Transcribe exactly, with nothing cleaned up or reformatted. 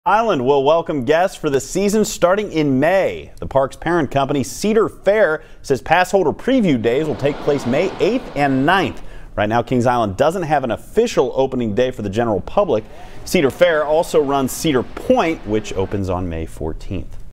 Island will welcome guests for the season starting in May. The park's parent company, Cedar Fair, says passholder preview days will take place May eighth and ninth. Right now, Kings Island doesn't have an official opening day for the general public. Cedar Fair also runs Cedar Point, which opens on May fourteenth.